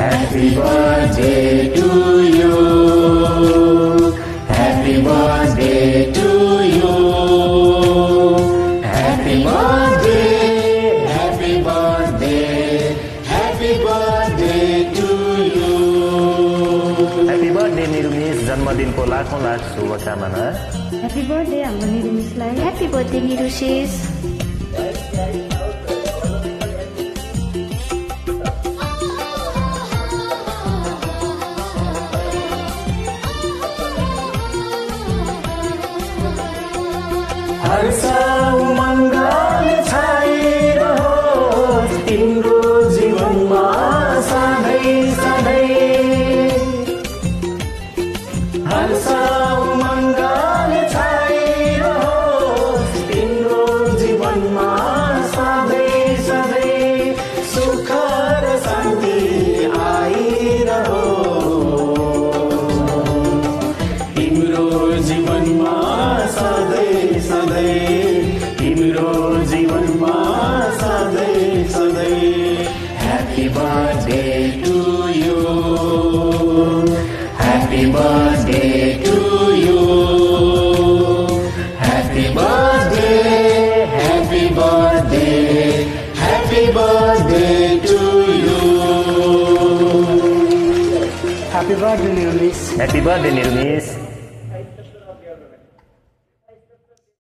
Happy birthday to you. Happy birthday to you. Happy birthday, happy birthday, happy birthday to you. Happy birthday निरुमिस, जन्मदिनको लाखौं लाख शुभकामना। Happy birthday हाम्रो निरुमिसलाई। Happy birthday निरुसिस। हर्ष उमङ्गले छाइरहोस् तिम्रो जीवनमा सधैँ सधैँ। हर्ष उमङ्गले छाइरहोस् तिम्रो जीवनमा सधैँ सधैँ। सुख र शान्ति आइरहोस् तिम्रो जीवनमा सधैँ सधैँ। तिम्रो जीवनमा सधैँ सधैँ। Happy birthday to you. Happy birthday to you. Happy birthday, happy birthday, happy birthday to you. Happy birthday निरुमिस। Happy birthday निरुमिस।